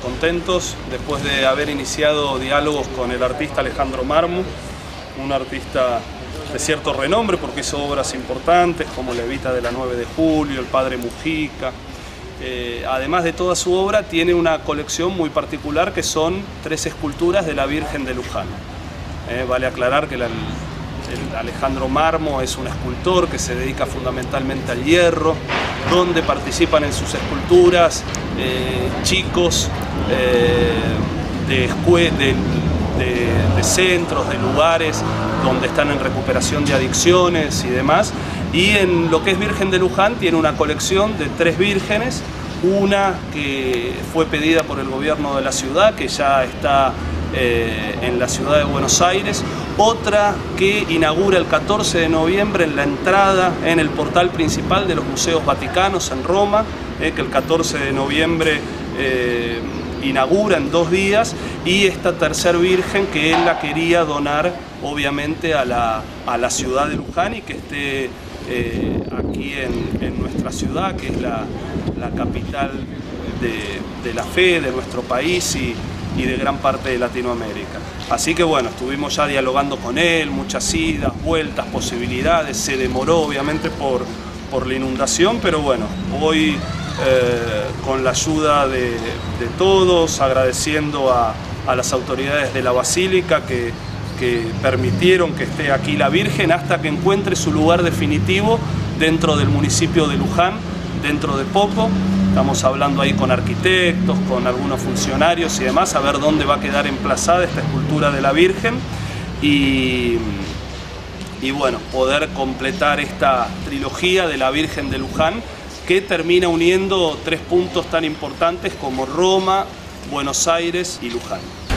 contentos después de haber iniciado diálogos con el artista Alejandro Marmo, un artista de cierto renombre porque hizo obras importantes como La Evita de la 9 de Julio, El Padre Mujica. Además de toda su obra, tiene una colección muy particular que son 3 esculturas de la Virgen de Luján. Vale aclarar que el Alejandro Marmo es un escultor que se dedica fundamentalmente al hierro, donde participan en sus esculturas chicos de centros, de lugares donde están en recuperación de adicciones y demás. Y en lo que es Virgen de Luján tiene una colección de 3 vírgenes, una que fue pedida por el gobierno de la ciudad, que ya está en la ciudad de Buenos Aires, otra que inaugura el 14 de noviembre en la entrada en el portal principal de los Museos Vaticanos en Roma, que el 14 de noviembre inaugura en 2 días, y esta tercer virgen que él la quería donar obviamente a la ciudad de Luján y que esté aquí en nuestra ciudad, que es la capital de la fe de nuestro país y de gran parte de Latinoamérica. Así que bueno, estuvimos ya dialogando con él, muchas idas, vueltas, posibilidades, se demoró obviamente por la inundación, pero bueno, hoy con la ayuda de todos, agradeciendo a las autoridades de la Basílica que permitieron que esté aquí la Virgen hasta que encuentre su lugar definitivo dentro del municipio de Luján, dentro de poco. Estamos hablando ahí con arquitectos, con algunos funcionarios y demás, a ver dónde va a quedar emplazada esta escultura de la Virgen y bueno, poder completar esta trilogía de la Virgen de Luján, que termina uniendo 3 puntos tan importantes como Roma, Buenos Aires y Luján.